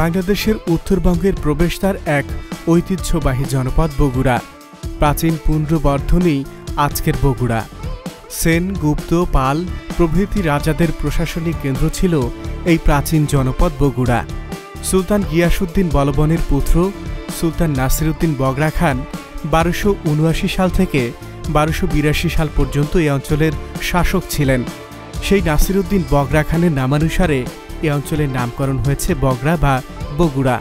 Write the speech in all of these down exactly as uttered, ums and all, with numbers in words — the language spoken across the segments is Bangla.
বাংলাদেশের উত্তরবঙ্গের প্রবেশদ্বার এক ঐতিহ্যবাহী জনপদ বগুড়া। প্রাচীন পুন্ড্রবর্ধনই আজকের বগুড়া। সেন, গুপ্ত, পাল প্রভৃতি রাজাদের প্রশাসনিক কেন্দ্র ছিল এই প্রাচীন জনপদ বগুড়া। সুলতান গিয়াসউদ্দিন বলবনের পুত্র সুলতান নাসিরউদ্দিন বগরা খান বারোশো উনআশি সাল থেকে বারোশো বিরাশি সাল পর্যন্ত এই অঞ্চলের শাসক ছিলেন। সেই নাসিরউদ্দিন বগরা খানের নামানুসারে এ অঞ্চলের নামকরণ হয়েছে বগরা বা বগুড়া।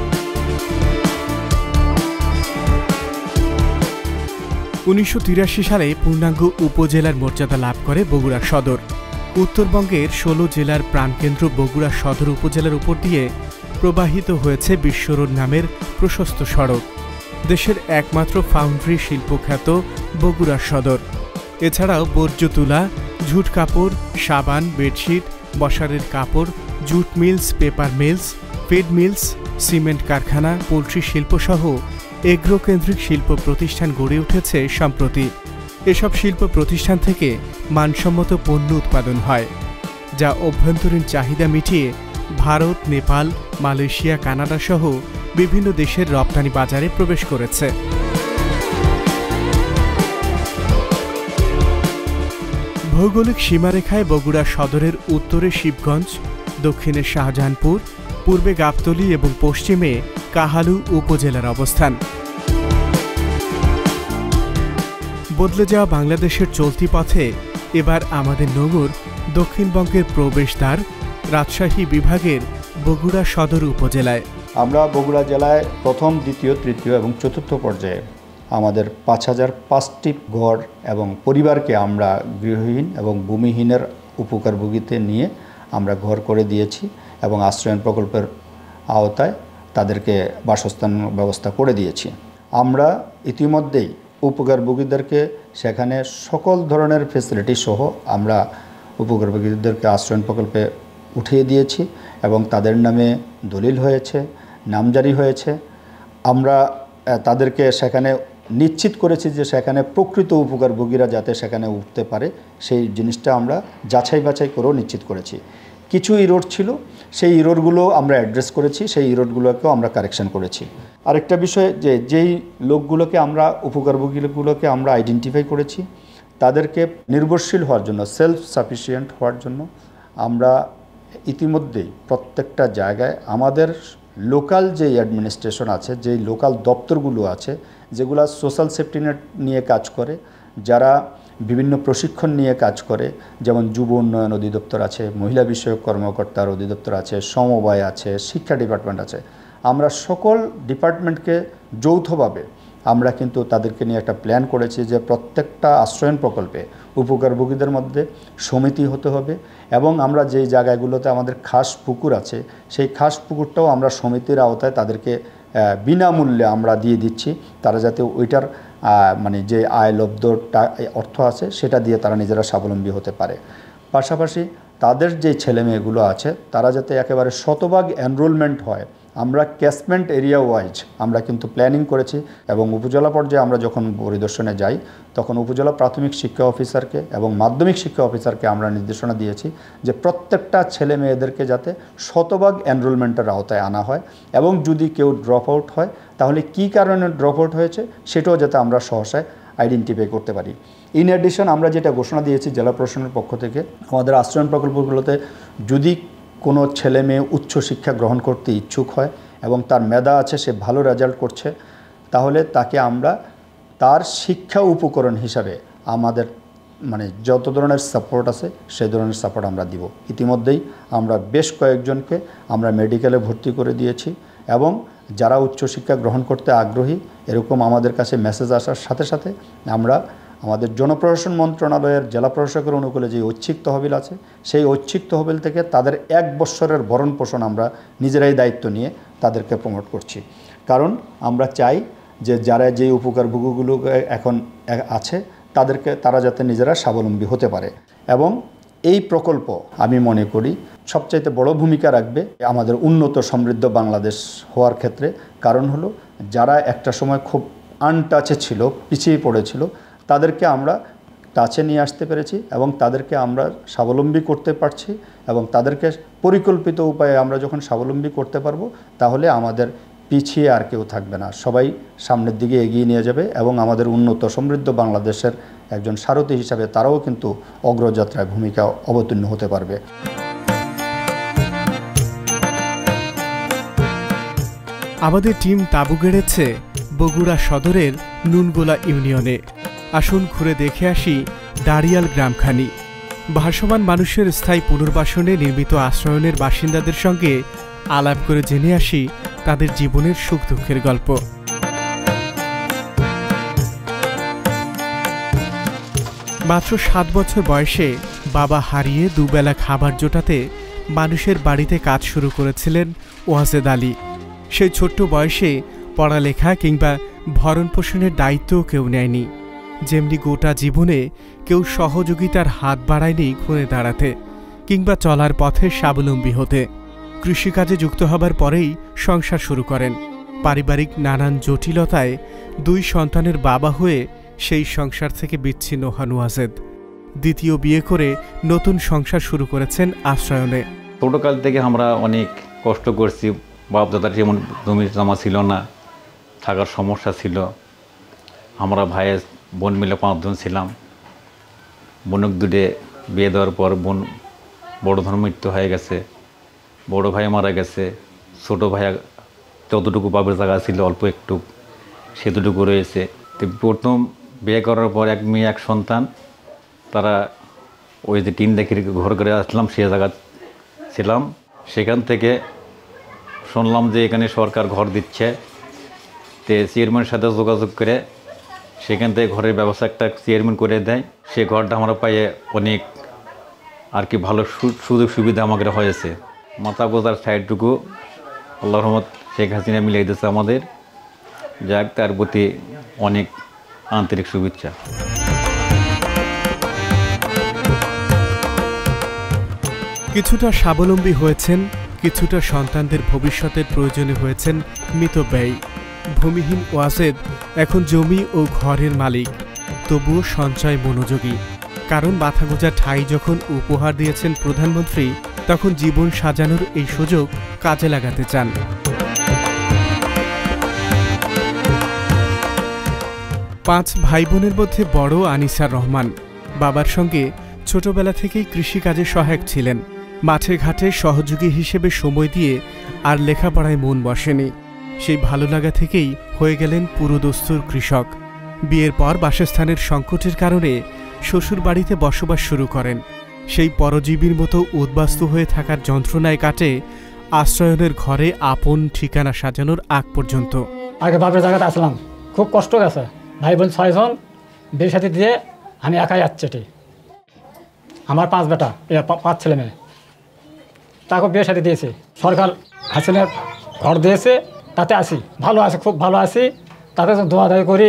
উনিশশো তিরাশি সালে পূর্ণাঙ্গ উপজেলার মর্যাদা লাভ করে বগুড়া সদর। উত্তরবঙ্গের ষোলো জেলার প্রাণকেন্দ্র বগুড়া সদর উপজেলার উপর দিয়ে প্রবাহিত হয়েছে বিশ্বরোড নামের প্রশস্ত সড়ক। দেশের একমাত্র ফাউন্ড্রি শিল্পখ্যাত বগুড়া সদর। এছাড়াও বর্জ্য তুলা, ঝুট কাপড়, সাবান, বেডশিট, মশারির কাপড়, jute mills, paper mills, feed mills, cement কারখানা, পোলট্রি শিল্পসহ এগ্রোকেন্দ্রিক শিল্প প্রতিষ্ঠান গড়ে উঠেছে সম্প্রতি। এসব শিল্প প্রতিষ্ঠান থেকে মানসম্মত পণ্য উৎপাদন হয়, যা অভ্যন্তরীণ চাহিদা মিটিয়ে ভারত, নেপাল, মালয়েশিয়া, কানাডা সহ বিভিন্ন দেশের রপ্তানি বাজারে প্রবেশ করেছে। ভৌগোলিক সীমারেখায় বগুড়া সদরের উত্তরে শিবগঞ্জ, দক্ষিণে শাহজাহানপুর, পূর্বে গাবতলী এবং পশ্চিমে কাহালু উপজেলার অবস্থান। বদলে যাওয়া বাংলাদেশের চলতি পথে এবার আমাদের নগর দক্ষিণবঙ্গের প্রবেশদ্বার রাজশাহী বিভাগের বগুড়া সদর উপজেলায়। আমরা বগুড়া জেলায় প্রথম, দ্বিতীয়, তৃতীয় এবং চতুর্থ পর্যায়ে আমাদের পাঁচ হাজার পাঁচটি ঘর এবং পরিবারকে আমরা গৃহহীন এবং ভূমিহীনের উপকারভোগীতে নিয়ে আমরা ঘর করে দিয়েছি এবং আশ্রয়ণ প্রকল্পের আওতায় তাদেরকে বাসস্থান ব্যবস্থা করে দিয়েছি। আমরা ইতিমধ্যেই উপকারভোগীদেরকে সেখানে সকল ধরনের ফেসিলিটি সহ আমরা উপকারভোগীদেরকে আশ্রয়ণ প্রকল্পে উঠিয়ে দিয়েছি এবং তাদের নামে দলিল হয়েছে, নামজারি হয়েছে। আমরা তাদেরকে সেখানে নিশ্চিত করেছি যে সেখানে প্রকৃত উপকারভোগীরা যাতে সেখানে উঠতে পারে সেই জিনিসটা আমরা যাচাই বাছাই করেও নিশ্চিত করেছি। কিছু ইরোড ছিল, সেই ইরোডগুলো আমরা অ্যাড্রেস করেছি, সেই ইরোডগুলোকেও আমরা কারেকশন করেছি। আরেকটা বিষয় যে যেই লোকগুলোকে আমরা উপকারভোগীগুলোকে আমরা আইডেন্টিফাই করেছি তাদেরকে নির্ভরশীল হওয়ার জন্য, সেলফ সাফিসিয়েন্ট হওয়ার জন্য আমরা ইতিমধ্যেই প্রত্যেকটা জায়গায় আমাদের লোকাল যে অ্যাডমিনিস্ট্রেশন আছে, যেই লোকাল দপ্তরগুলো আছে যেগুলো সোশ্যাল সেফটি নেট নিয়ে কাজ করে, যারা বিভিন্ন প্রশিক্ষণ নিয়ে কাজ করে, যেমন যুব উন্নয়ন অধিদপ্তর আছে, মহিলা বিষয়ক কর্মকর্তার অধিদপ্তর আছে, সমবায় আছে, শিক্ষা ডিপার্টমেন্ট আছে। আমরা সকল ডিপার্টমেন্টকে যৌথভাবে আমরা কিন্তু তাদেরকে নিয়ে একটা প্ল্যান করেছি যে প্রত্যেকটা আশ্রয়ণ প্রকল্পে উপকারভোগীদের মধ্যে সমিতি হতে হবে এবং আমরা যেই জায়গাগুলোতে আমাদের খাস পুকুর আছে সেই খাস পুকুরটাও আমরা সমিতির আওতায় তাদেরকে বিনামূল্যে আমরা দিয়ে দিচ্ছি, তারা যাতে ওইটার মানে যে আয় লব্ধ অর্থ আছে সেটা দিয়ে তারা নিজেরা স্বাবলম্বী হতে পারে। পাশাপাশি তাদের যে ছেলে মেয়েগুলো আছে তারা যাতে একেবারে শতভাগ এনরোলমেন্ট হয়, আমরা ক্যাচমেন্ট এরিয়া ওয়াইজ আমরা কিন্তু প্ল্যানিং করেছি এবং উপজেলা পর্যায়ে আমরা যখন পরিদর্শনে যাই তখন উপজেলা প্রাথমিক শিক্ষা অফিসারকে এবং মাধ্যমিক শিক্ষা অফিসারকে আমরা নির্দেশনা দিয়েছি যে প্রত্যেকটা ছেলে মেয়েদেরকে যাতে শতভাগ এনরোলমেন্টের আওতায় আনা হয় এবং যদি কেউ ড্রপ আউট হয় তাহলে কী কারণে ড্রপ আউট হয়েছে সেটাও যাতে আমরা সহসায় আইডেন্টিফাই করতে পারি। ইন অ্যাডিশন আমরা যেটা ঘোষণা দিয়েছি জেলা প্রশাসনের পক্ষ থেকে, আমাদের আশ্রয়ণ প্রকল্পগুলোতে যদি কোনো ছেলে মেয়ে উচ্চশিক্ষা গ্রহণ করতে ইচ্ছুক হয় এবং তার মেধা আছে, সে ভালো রেজাল্ট করছে, তাহলে তাকে আমরা তার শিক্ষা উপকরণ হিসাবে আমাদের মানে যত ধরনের সাপোর্ট আছে সেই ধরনের সাপোর্ট আমরা দিব। ইতিমধ্যেই আমরা বেশ কয়েকজনকে আমরা মেডিকেলে ভর্তি করে দিয়েছি এবং যারা উচ্চশিক্ষা গ্রহণ করতে আগ্রহী এরকম আমাদের কাছে মেসেজ আসার সাথে সাথে আমরা আমাদের জনপ্রশাসন মন্ত্রণালয়ের জেলা প্রশাসকের অনুকূলে যে ঐচ্ছিক তহবিল আছে সেই ঐচ্ছিক তহবিল থেকে তাদের এক বৎসরের ভরণ পোষণ আমরা নিজেরাই দায়িত্ব নিয়ে তাদেরকে প্রমোট করছি। কারণ আমরা চাই যে যারা যে উপকারভোগীগুলো এখন আছে তাদেরকে তারা যাতে নিজেরা স্বাবলম্বী হতে পারে এবং এই প্রকল্প আমি মনে করি সবচাইতে বড় ভূমিকা রাখবে আমাদের উন্নত সমৃদ্ধ বাংলাদেশ হওয়ার ক্ষেত্রে। কারণ হলো যারা একটা সময় খুব আনটাচে ছিল, পিছিয়ে পড়েছিল, তাদেরকে আমরা টাচে নিয়ে আসতে পেরেছি এবং তাদেরকে আমরা স্বাবলম্বী করতে পারছি এবং তাদেরকে পরিকল্পিত উপায়ে আমরা যখন স্বাবলম্বী করতে পারবো তাহলে আমাদের পিছিয়ে আর কেউ থাকবে না, সবাই সামনের দিকে এগিয়ে নিয়ে যাবে এবং আমাদের উন্নত সমৃদ্ধ বাংলাদেশের একজন সারথি হিসাবে তারাও কিন্তু অগ্রযাত্রায় ভূমিকা অবতীর্ণ হতে পারবে। আমাদের টিম তাঁবু গেড়েছে বগুড়া সদরের নুনগোলা ইউনিয়নে। আসুন ঘুরে দেখে আসি দাঁড়িয়াল গ্রামখানি। ভাসমান মানুষের স্থায়ী পুনর্বাসনে নির্মিত আশ্রয়নের বাসিন্দাদের সঙ্গে আলাপ করে জেনে আসি তাদের জীবনের সুখ দুঃখের গল্প। মাত্র সাত বছর বয়সে বাবা হারিয়ে দুবেলা খাবার জোটাতে মানুষের বাড়িতে কাজ শুরু করেছিলেন ওয়াজেদ আলী। সেই ছোট্ট বয়সে পড়ালেখা কিংবা ভরণ পোষণের দায়িত্বও কেউ নেয়নি, যেমনি গোটা জীবনে কেউ সহযোগিতার হাত বাড়ায়নি ঘুরে দাঁড়াতে কিংবা চলার পথে স্বাবলম্বী হতে। কৃষিকাজে যুক্ত হবার পরেই সংসার শুরু করেন। পারিবারিক নানান জটিলতায় দুই সন্তানের বাবা হয়ে সেই সংসার থেকে বিচ্ছিন্ন হন ওয়াজেদ। দ্বিতীয় বিয়ে করে নতুন সংসার শুরু করেছেন আশ্রয়নে। ছোটকাল থেকে আমরা অনেক কষ্ট করছি, বাপ দাদার যেমন জমি জমা ছিল না, থাকার সমস্যা ছিল। আমরা ভাইয়ের বোন মিলে পাঁচজন ছিলাম। বোনক দুটে বিয়ে দেওয়ার পর বোন বড় ধর মৃত্যু হয়ে গেছে, বড় ভাই মারা গেছে। ছোটো ভাই যতটুকু বাপের জায়গা ছিল অল্প একটু সেতটুকু রয়েছে। তো প্রথম বিয়ে করার পর এক মেয়ে এক সন্তান, তারা ওই যে টিন দেখে ঘর করে আসলাম সে জায়গা ছিলাম। সেখান থেকে শুনলাম যে এখানে সরকার ঘর দিচ্ছে, তো চেয়ারম্যানের সাথে যোগাযোগ করে সেখান থেকে ঘরের ব্যবস্থা একটা চেয়ারম্যান করে দেয়। সে ঘরটা আমরা পাইয়ে অনেক আর কি ভালো সুযোগ সুবিধা আমাদের হয়েছে। মাথা গোজার সাইডটুকু আল্লাহর রহমত শেখ হাসিনা মিলিয়ে দিয়েছে আমাদের, যাক তার প্রতি অনেক আন্তরিক শুভেচ্ছা। কিছুটা স্বাবলম্বী হয়েছেন, কিছুটা সন্তানদের ভবিষ্যতের প্রয়োজনে হয়েছেন মিতব্যয়ী। ভূমিহীন ওয়াজেদ এখন জমি ও ঘরের মালিক, তবুও সঞ্চয় মনোযোগী। কারণ মাথা গোঁজা ঠাঁই যখন উপহার দিয়েছেন প্রধানমন্ত্রী, তখন জীবন সাজানোর এই সুযোগ কাজে লাগাতে চান। পাঁচ ভাই বোনের মধ্যে বড় আনিসার রহমান। বাবার সঙ্গে ছোটবেলা থেকেই কৃষিকাজে সহায়ক ছিলেন। মাঠে ঘাটে সহযোগী হিসেবে সময় দিয়ে আর লেখাপড়ায় মন বসেনি। সেই ভালো লাগা থেকেই হয়ে গেলেন পুরোদস্তুর কৃষক। বিয়ের পর বাসস্থানের সংকটের কারণে শ্বশুর বাড়িতে বসবাস শুরু করেন। সেই পরজীবীর মতো উদ্বাস্তু হয়ে থাকার যন্ত্রণায় কাটে আশ্রয়নের ঘরে আপন ঠিকানা সাজানোর আগ পর্যন্ত। আগে বাপের জায়গাতে আসলাম, খুব কষ্ট গেছে। ভাই বোন ছয়জন, বিয়ে সাথে দিয়ে আমি একাই যাচ্ছি। আমার পাঁচ বেটা, পাঁচ ছেলে মেয়ে, তাকে বিয়ে সাথে দিয়েছে। সরকার হাসিনার ঘর দিয়েছে, তাতে আসি, ভালো আছে, খুব ভালো আছি। তাতে দোয়া দায়ী করি।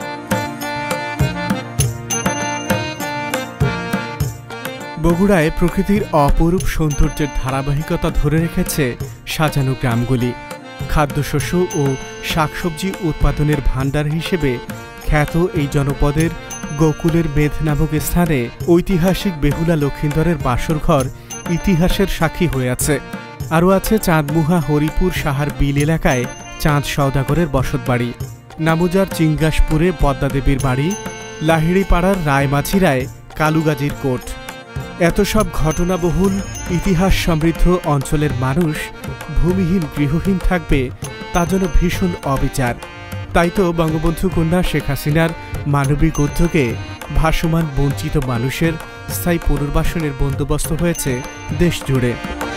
বগুড়ায় প্রকৃতির অপরূপ সৌন্দর্যের ধারাবাহিকতা ধরে রেখেছে সাজানো গ্রামগুলি। খাদ্যশস্য ও শাকসবজি উৎপাদনের ভাণ্ডার হিসেবে খ্যাত এই জনপদের গোকুলের মেধ নামক স্থানে ঐতিহাসিক বেহুলা লক্ষিন্দরের বাসরঘর ইতিহাসের সাক্ষী হয়ে আছে। আরও আছে চাঁদমুহা হরিপুর সাহার বিল এলাকায় চাঁদ সওদাগরের বসতবাড়ি, নামুজার চিঙ্গাসপুরে পদ্মাদেবীর বাড়ি, লাহিড়িপাড়ার রায়মাঝিরায় কালুগাজীর কোট। এত সব ঘটনাবহুল ইতিহাস সমৃদ্ধ অঞ্চলের মানুষ ভূমিহীন গৃহহীন থাকবে, তা যেন ভীষণ অবিচার। তাই তো বঙ্গবন্ধু কন্যা শেখ হাসিনার মানবিক উদ্যোগে ভাসমান বঞ্চিত মানুষের স্থায়ী পুনর্বাসনের বন্দোবস্ত হয়েছে দেশ জুড়ে।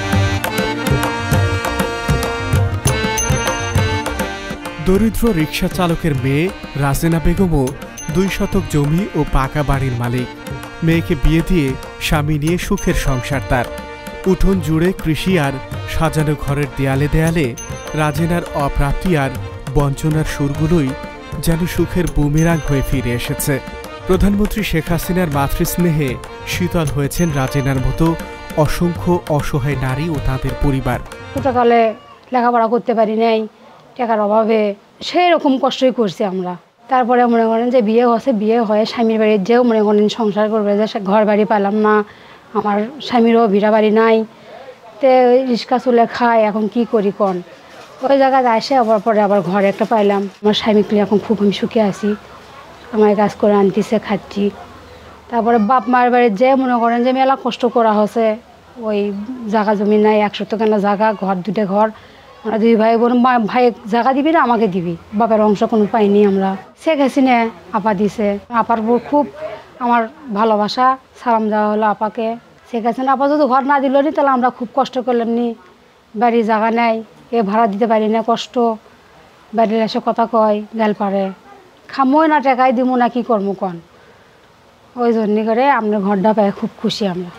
দরিদ্র রিকশা চালকের মেয়ে রাজেনা বেগমও দুই শতক জমি ও পাকা বাড়ির মালিক। মেয়েকে বিয়ে দিয়ে স্বামী নিয়ে সুখের সংসার তার। উঠোন জুড়ে কৃষি আর সাজানো ঘরের দেয়ালে দেয়ালে রাজেনার অপ্রাপ্তি আর বঞ্চনার সুরগুলোই যেন সুখের বুমেরাং হয়ে ফিরে এসেছে। প্রধানমন্ত্রী শেখ হাসিনার মাতৃস্নেহে শীতল হয়েছেন রাজেনার মতো অসংখ্য অসহায় নারী ও তাদের পরিবার। ছোটকালে লেখাপড়া করতে পারি নাই, টাকার অভাবে সেই রকম কষ্টই করছি আমরা। তারপরে মনে করেন যে বিয়ে হচ্ছে, বিয়ে হয়ে স্বামীর বাড়ি যেও মনে করেন সংসার করবে, যে ঘর বাড়ি পেলাম না, আমার স্বামীরও ভিড়া বাড়ি নাই, তে রিক্সা চলে খায়, এখন কি করি কোন। ওই জায়গায় আসে আবার পরে আবার ঘরে একটা পাইলাম। আমার স্বামীকে এখন খুব আমি সুখে আছি, আমার কাজ করে আনতেছে, খাচ্ছি। তারপরে বাপ মার বাড়ি যে মনে করেন যে মেলা কষ্ট করা হচ্ছে, ওই জায়গা জমি নাই, একশো টাকা জায়গা, ঘর দুটো ঘর, আমরা দুই ভাই বোন, ভাই জায়গা দিবি না আমাকে দিবি, বাপের অংশ কোনো পাইনি আমরা। শেখ হাসিনা আপা দিছে, আপার উপর খুব আমার ভালোবাসা, সালাম দেওয়া হলো আপাকে। শেখ হাসিনা আপা যদি ঘর না দিল নি তাহলে আমরা খুব কষ্ট করলাম নি, বাড়ির জায়গা নেই, এ ভাড়া দিতে পারি না, কষ্ট, বাড়ির এসে কথা কয় গাল পারে, খামোই না টাকাই দিব না, কি করবো কন। ওই জন্য করে আমরা ঘরটা পাই খুব খুশি আমরা।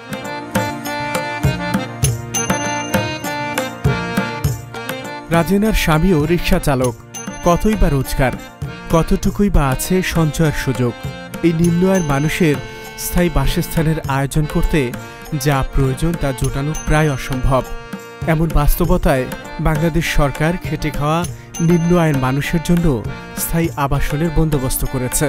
রাজেনার স্বামীও রিক্সা চালক, কতই বা রোজগার, কতটুকুই বা আছে সঞ্চয়ের সুযোগ। এই নিম্ন আয়ের মানুষের স্থায়ী বাসস্থানের আয়োজন করতে যা প্রয়োজন তা জোটানো প্রায় অসম্ভব। এমন বাস্তবতায় বাংলাদেশ সরকার খেটে খাওয়া নিম্ন আয়ের মানুষের জন্য স্থায়ী আবাসনের বন্দোবস্ত করেছে।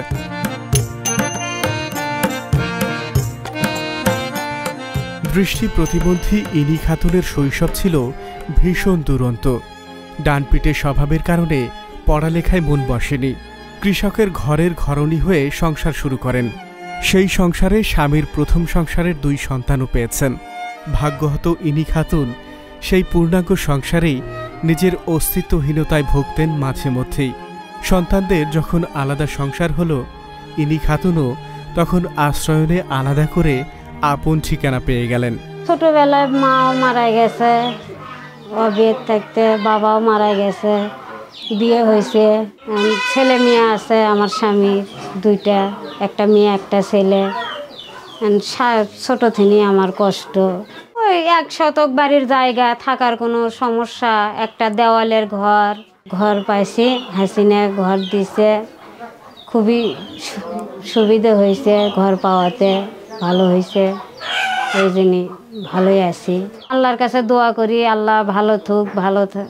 দৃষ্টি প্রতিবন্ধী ইনি খাতুনের শৈশব ছিল ভীষণ দুরন্ত। ডানপিটে স্বভাবের কারণে পড়ালেখায় মন বসেনি। কৃষকের ঘরের ঘরণী হয়ে সংসার শুরু করেন। সেই সংসারে স্বামীর প্রথম সংসারের দুই সন্তানও পেয়েছেন। ভাগ্যহত ইনি খাতুন সেই পূর্ণাঙ্গ সংসারেই নিজের অস্তিত্বহীনতায় ভুগতেন মাঝে মধ্যেই। সন্তানদের যখন আলাদা সংসার হলো, ইনি খাতুনও তখন আশ্রয়নে আলাদা করে আপন ঠিকানা পেয়ে গেলেন। ছোটবেলায় মাও মারা গেছে, ও বিয়ে থাকতে বাবাও মারা গেছে, বিয়ে হয়েছে, ছেলে মেয়ে আছে আমার স্বামীর দুইটা, একটা মেয়ে একটা ছেলে। ছোট থেকে আমার কষ্ট, ওই এক শতক বাড়ির জায়গা, থাকার কোনো সমস্যা, একটা দেওয়ালের ঘর ঘর পাইছি, হাসিনা ঘর দিছে, খুবই সুবিধা হয়েছে ঘর পাওয়াতে, ভালো হয়েছে, এই জন্য ভালোই আছি। আল্লাহর কাছে দোয়া করি আল্লাহ ভালো থাক, ভালো থাক।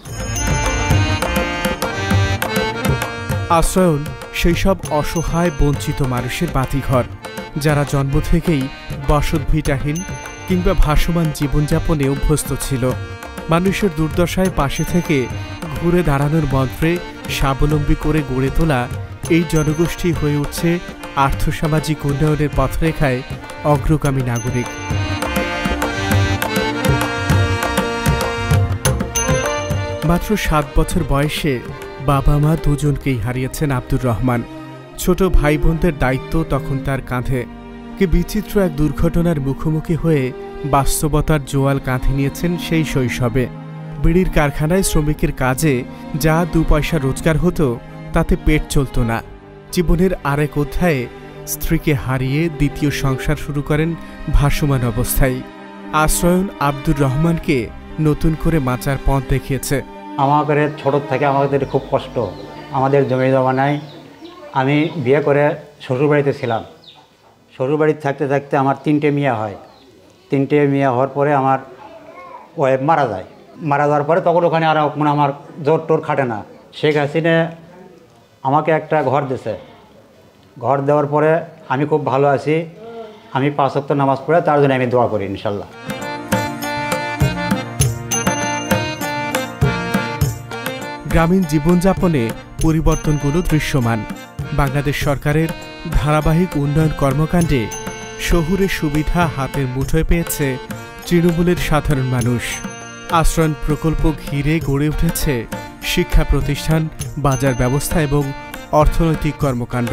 আশ্রয়ন সেই সব অসহায় বঞ্চিত মানুষের বাতিঘর, যারা জন্ম থেকেই বসতভিটাহীন কিংবা ভাসমান জীবনযাপনে অভ্যস্ত ছিল। মানুষের দুর্দশায় পাশে থেকে ঘুরে দাঁড়ানোর মন্ত্রে স্বাবলম্বী করে গড়ে তোলা এই জনগোষ্ঠী হয়ে উঠছে আর্থসামাজিক উন্নয়নের পথরেখায় অগ্রগামী নাগরিক। মাত্র সাত বছর বয়সে বাবা মা দুজনকেই হারিয়েছেন আব্দুর রহমান। ছোট ভাই বোনদের দায়িত্ব তখন তার কাঁধে। কি বিচিত্র এক দুর্ঘটনার মুখোমুখি হয়ে বাস্তবতার জোয়াল কাঁধে নিয়েছেন সেই শৈশবে। বিড়ির কারখানায় শ্রমিকের কাজে যা দু পয়সা রোজগার হতো তাতে পেট চলত না। জীবনের আরেক অধ্যায়ে স্ত্রীকে হারিয়ে দ্বিতীয় সংসার শুরু করেন ভাসমান অবস্থায়। আশ্রয়ন আব্দুর রহমানকে নতুন করে বাঁচার পথ দেখিয়েছে। আমাদের ছোট থেকে আমাদের খুব কষ্ট, আমাদের জমি জমা নাই। আমি বিয়ে করে শ্বশুরবাড়িতে ছিলাম। শ্বশুরবাড়িতে থাকতে থাকতে আমার তিনটে মেয়ে হয়। তিনটে মেয়ে হওয়ার পরে আমার ওয়াইফ মারা যায়। মারা যাওয়ার পরে তখন ওখানে আর মানে আমার জোর টোর খাটে না। শেখ হাসিনা আমাকে একটা ঘর দিয়েছে। ঘর দেওয়ার পরে আমি খুব ভালো আছি। আমি পাঁচ ওয়াক্ত নামাজ পড়ে তার জন্য আমি দোয়া করি ইনশাল্লাহ। গ্রামীণ জীবনযাপনে পরিবর্তনগুলো দৃশ্যমান। বাংলাদেশ সরকারের ধারাবাহিক উন্নয়ন কর্মকাণ্ডে শহুরের সুবিধা হাতের মুঠোয় পেয়েছে তৃণমূলের সাধারণ মানুষ। আশ্রয়ন প্রকল্প ঘিরে গড়ে উঠেছে শিক্ষা প্রতিষ্ঠান, বাজার ব্যবস্থা এবং অর্থনৈতিক কর্মকাণ্ড।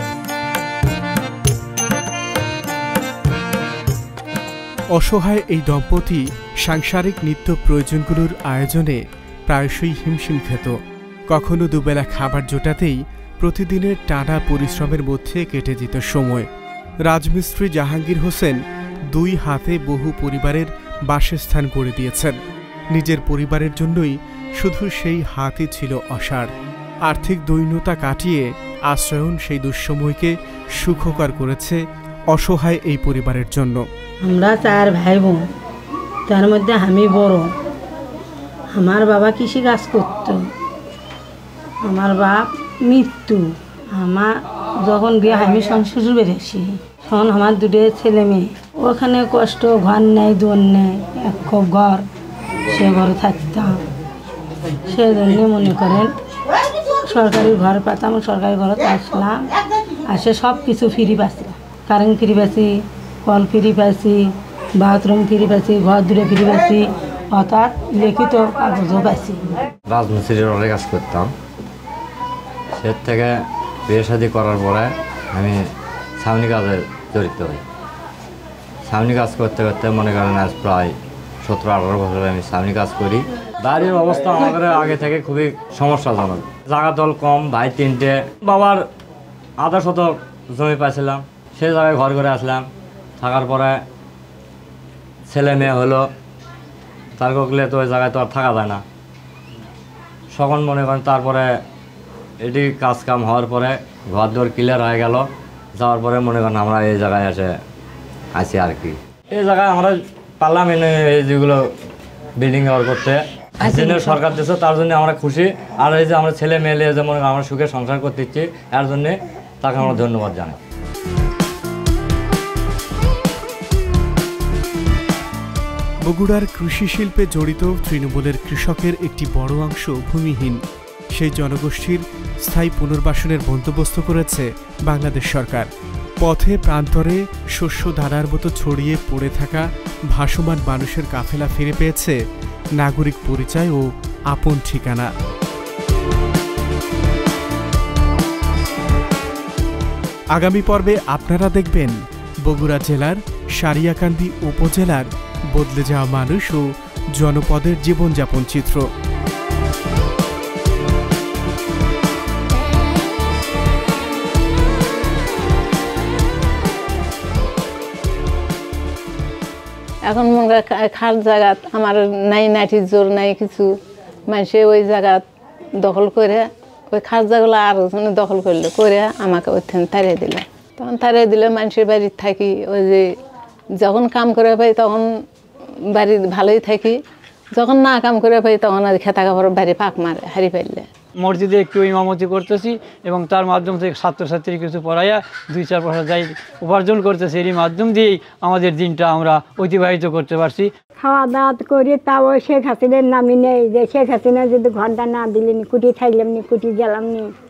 অসহায় এই দম্পতি সাংসারিক নিত্য প্রয়োজনগুলোর আয়োজনে প্রায়শই হিমশিম খেত। কখনো দুবেলা খাবার জোটাতেই প্রতিদিনের টানা পরিশ্রমের মধ্যে কেটে যেত সময়। রাজমিস্ত্রি জাহাঙ্গীর হোসেন দুই হাতে বহু পরিবারের বাসস্থান গড়ে দিয়েছেন। নিজের পরিবারের জন্যই শুধু সেই হাতই ছিল অসাড়। আর্থিক দৈন্যতা কাটিয়ে আশ্রয়ন সেই দুঃসময়কে সুখকর করেছে অসহায় এই পরিবারের জন্য। আমরা চার ভাই বোন, তার মধ্যে আমি বড়। আমার বাবা কৃষি কাজ করত, আমার বাপ মৃত্যু। আমার যখন বিয়ে হয় আমি শ্বশুর বেড়ে আসি, তখন আমার দুটো ছেলে মেয়ে, ওখানে কষ্ট, ঘর নেই দোর নেই, এক খুব ঘর, সে ঘরে থাকতাম। সেজন্য মনে করেন সরকারি ঘর পেতাম, সরকারি ঘরে আসলাম, আসে সব কিছু ফ্রি পাচ্ছি, কারেন্ট ফ্রি পাচ্ছি, কল ফ্রি পাচ্ছি, বাথরুম ফ্রি পাচ্ছি, ঘর দূরে ফ্রি পাচ্ছি, অর্থাৎ লিখিত কাগজও পাচ্ছি। রাজমিস্ত্রির অনেক কাজ করতাম, সে থেকে বিয়ে শাদী করার পরে আমি ছাউনি কাজে জড়িত হই। ছাউনি কাজ করতে করতে মনে করেন আজ প্রায় সতেরো আঠারো বছর আমি ছাউনি কাজ করি। বাড়ির অবস্থা আমাদের আগে থেকে খুবই সমস্যাজনক, জায়গা দল কম, ভাই তিনটে, বাবার আধা শতক জমি পাইছিলাম, সেই জায়গায় ঘর করে আসলাম। থাকার পরে ছেলে মেয়ে হলো, তার করলে তো ওই জায়গায় তো আর থাকা যায় না। সকল মনে করেন তারপরে এটি কাজ কাম হওয়ার পরে ঘর দর ক্লিয়ার হয়ে গেল, যাওয়ার পরে মনে করেন আমরা এই জায়গায় এসে আছি আর কি। এই জায়গায় আমরা পারলাম এনে এই যেগুলো বিল্ডিং ঘর করতে, জন্য সরকার দিচ্ছে, তার জন্য আমরা খুশি। আর এই যে আমরা ছেলে মেয়ে যে মনে করেন আমরা সুখে সংসার করতে ইচ্ছি, এর জন্যে তাকে আমরা ধন্যবাদ জানাই। বগুড়ার কৃষি শিল্পে জড়িত তৃণমূলের কৃষকের একটি বড় অংশ ভূমিহীন। সেই জনগোষ্ঠীর স্থায়ী পুনর্বাসনের বন্দোবস্ত করেছে বাংলাদেশ সরকার। পথে প্রান্তরে শস্য ধারার মতো ছড়িয়ে পড়ে থাকা ভাসমান মানুষের কাফেলা ফিরে পেয়েছে নাগরিক পরিচয় ও আপন ঠিকানা। আগামী পর্বে আপনারা দেখবেন বগুড়া জেলার সারিয়াকান্দি উপজেলার বদলে যাওয়া মানুষ ও জনপদের জীবনযাপন চিত্র। এখন মনে খাল জায়গা আমার নাই, নাঠির জোর নাই কিছু, মানুষে ওই জায়গা দখল করে ওই খাল জায়গাগুলো আরো দখল করলে করে আমাকে ওইখানে তাড়িয়ে দিল। তখন তাড়িয়ে দিলে মানুষের বাড়ির থাকি, ওই যে যখন কাম করে পাই তখন বাড়ির ভালোই থাকি, যখন না কাম করে পাই তখন আর খেতা কাপড় বাড়ি পাক মারে হারি পাইলে। মসজিদে একটু ইমামতি করতেছি এবং তার মাধ্যম থেকে ছাত্রছাত্রী কিছু পড়াইয়া দুই চার পয়সা যাই উপার্জন করতেছি, এরই মাধ্যম দিয়েই আমাদের দিনটা আমরা অতিবাহিত করতে পারছি। খাওয়া দাওয়া করি, তাও শেখ হাসিনার নামই নেই যে শেখ হাসিনা যদি ঘন্টা না দিলেন কুটি থাইলাম নি, কুটি গেলাম নি।